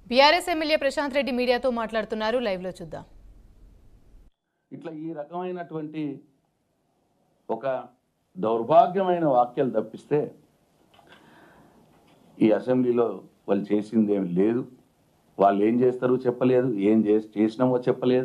BRS MLA Prashanth Reddy మీడియాతో మాట్లాడుతున్నారు. Live లో చూద్దాం. ఇట్లా ఈ రకమైనటువంటి ఒక దౌర్భాగ్యమైన వాక్యాలు తప్పిస్తే ఈ అసెంబ్లీలో వాళ్ళు చేసింది ఏమి లేదు. వాళ్ళు ఏం చేస్తారో చెప్పలేదు, ఏం చేసినామో చెప్పలేదు.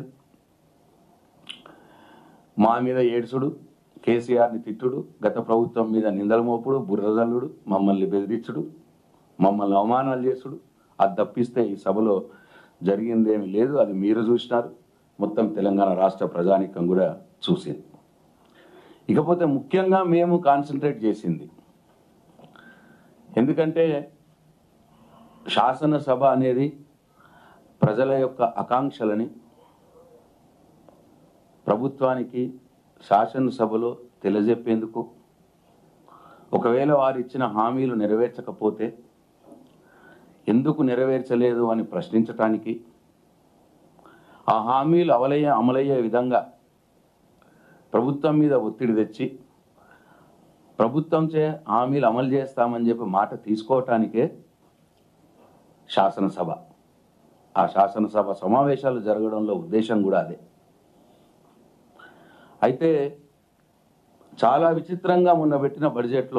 మా మీద ఏడ్చుడు, కేసీఆర్ని తిట్టుడు, గత ప్రభుత్వం మీద నిందల మోపుడు, బుర్రదల్లుడు, మమ్మల్ని బెదిరించుడు, మమ్మల్ని అవమానాలు చేసుడు, అది తప్పిస్తే ఈ సభలో జరిగిందేమి లేదు. అది మీరు చూసినారు, మొత్తం తెలంగాణ రాష్ట్ర ప్రజానీకం కూడా చూసింది. ఇకపోతే ముఖ్యంగా మేము కాన్సన్ట్రేట్ చేసింది, ఎందుకంటే శాసనసభ అనేది ప్రజల యొక్క ఆకాంక్షలని ప్రభుత్వానికి శాసనసభలో తెలియజెప్పేందుకు, ఒకవేళ వారు ఇచ్చిన హామీలు నెరవేర్చకపోతే ఎందుకు నెరవేర్చలేదు అని ప్రశ్నించటానికి, ఆ హామీలు అమలయ్యే విధంగా ప్రభుత్వం మీద ఒత్తిడి తెచ్చి ప్రభుత్వంచే హామీలు అమలు చేస్తామని చెప్పి మాట తీసుకోవటానికే శాసనసభ. ఆ శాసనసభ సమావేశాలు జరగడంలో ఉద్దేశం కూడా అదే. అయితే చాలా విచిత్రంగా మొన్న పెట్టిన బడ్జెట్లో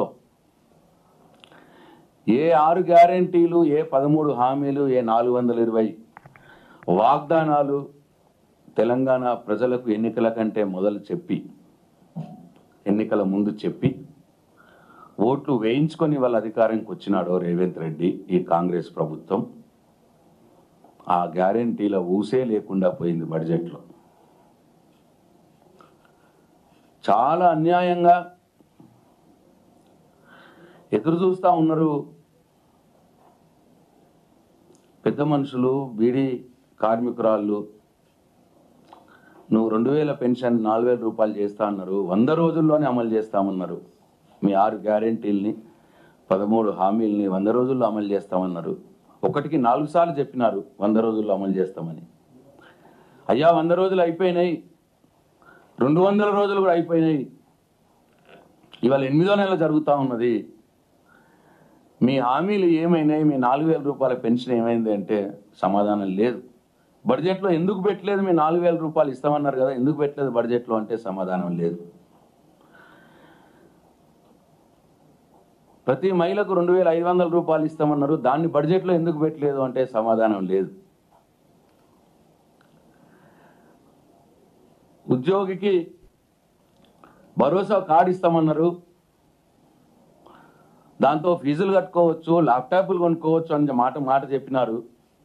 ఏ 6 గ్యారెంటీలు, ఏ 13 హామీలు, ఏ 420 వాగ్దానాలు తెలంగాణ ప్రజలకు ఎన్నికల కంటే మొదలు చెప్పి, ఎన్నికల ముందు చెప్పి ఓట్లు వేయించుకొని వాళ్ళ అధికారానికి వచ్చినాడో రేవంత్ రెడ్డి, ఈ కాంగ్రెస్ ప్రభుత్వం, ఆ గ్యారెంటీల ఊసే లేకుండా పోయింది. బడ్జెట్లో చాలా అన్యాయంగా ఎదురు చూస్తూ ఉన్నారు పెద్ద మనుషులు, బీడీ కార్మికురాళ్ళు. నువ్వు 2000 పెన్షన్ 4000 రూపాయలు చేస్తా అన్నారు, 100 రోజుల్లోనే అమలు చేస్తామన్నారు. మీ 6 గ్యారెంటీల్ని 13 హామీల్ని 100 రోజుల్లో అమలు చేస్తామన్నారు. ఒకటికి 4 సార్లు చెప్పినారు 100 రోజుల్లో అమలు చేస్తామని. అయ్యా 100 రోజులు అయిపోయినాయి, 200 రోజులు కూడా అయిపోయినాయి, ఇవాళ 8వ నెల జరుగుతూ ఉన్నది. మీ హామీలు ఏమైనాయి? మీ 4000 రూపాయల పెన్షన్ ఏమైంది అంటే సమాధానం లేదు. బడ్జెట్లో ఎందుకు పెట్టలేదు? మీ 4000 రూపాయలు ఇస్తామన్నారు కదా, ఎందుకు పెట్టలేదు బడ్జెట్లో అంటే సమాధానం లేదు. ప్రతి మహిళకు 2500 రూపాయలు ఇస్తామన్నారు, దాన్ని బడ్జెట్లో ఎందుకు పెట్టలేదు అంటే సమాధానం లేదు. ఉద్యోగికి భరోసా కార్డు ఇస్తామన్నారు, దాంతో ఫీజులు కట్టుకోవచ్చు, ల్యాప్టాప్లు కొనుక్కోవచ్చు అని మాట చెప్పినారు.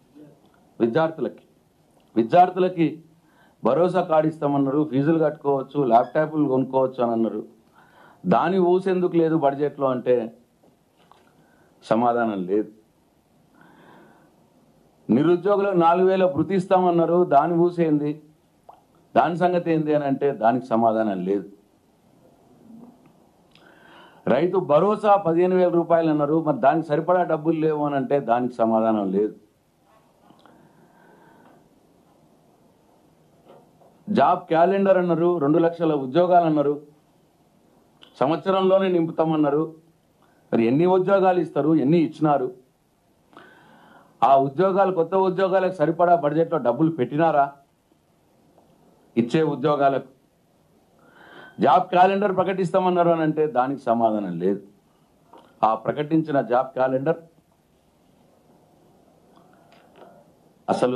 విద్యార్థులకి భరోసా కార్డు ఇస్తామన్నారు, ఫీజులు కట్టుకోవచ్చు, ల్యాప్టాప్లు కొనుక్కోవచ్చు అని అన్నారు. దాని ఊసెందుకు లేదు బడ్జెట్లో అంటే సమాధానం లేదు. నిరుద్యోగులకు 4000 భృతి ఇస్తామన్నారు, దాని ఊసేంది, దాని సంగతి ఏంది అని అంటే దానికి సమాధానం లేదు. రైతు భరోసా 15000 రూపాయలు అన్నారు, మరి దానికి సరిపడా డబ్బులు లేవు అని అంటే దానికి సమాధానం లేదు. జాబ్ క్యాలెండర్ అన్నారు, 2 లక్షల ఉద్యోగాలు అన్నారు, సంవత్సరంలోనే నింపుతామన్నారు. మరి ఎన్ని ఉద్యోగాలు ఇస్తారు? ఎన్ని ఇచ్చినారు? ఆ ఉద్యోగాలు, కొత్త ఉద్యోగాలకు సరిపడా బడ్జెట్లో డబ్బులు పెట్టినారా? ఇచ్చే ఉద్యోగాలకు జాబ్ క్యాలెండర్ ప్రకటిస్తామన్నారు అని అంటే దానికి సమాధానం లేదు. ఆ ప్రకటించిన జాబ్ క్యాలెండర్ అసలు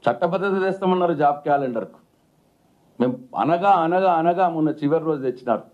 చట్టబద్ధత తెస్తామన్నారు. జాబ్ క్యాలెండర్కు మేము అనగా మొన్న చివరి రోజు తెచ్చినారు.